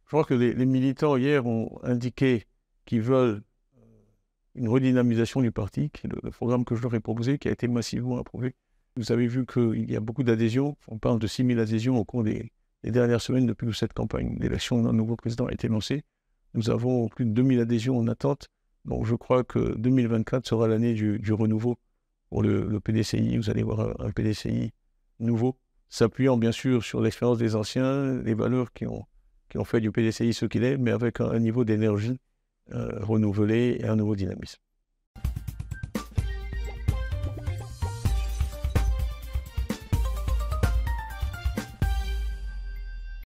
Je crois que les militants hier ont indiqué qu'ils veulent une redynamisation du parti, qui est le programme que je leur ai proposé, qui a été massivement approuvé. Vous avez vu qu'il y a beaucoup d'adhésions. On parle de 6 000 adhésions au cours des dernières semaines depuis que cette campagne d'élection d'un nouveau président a été lancée. Nous avons plus de 2 000 adhésions en attente. Donc je crois que 2024 sera l'année du renouveau pour le PDCI. Vous allez voir un PDCI nouveau, s'appuyant bien sûr sur l'expérience des anciens, les valeurs qui ont fait du PDCI ce qu'il est, mais avec un niveau d'énergie renouvelé et un nouveau dynamisme.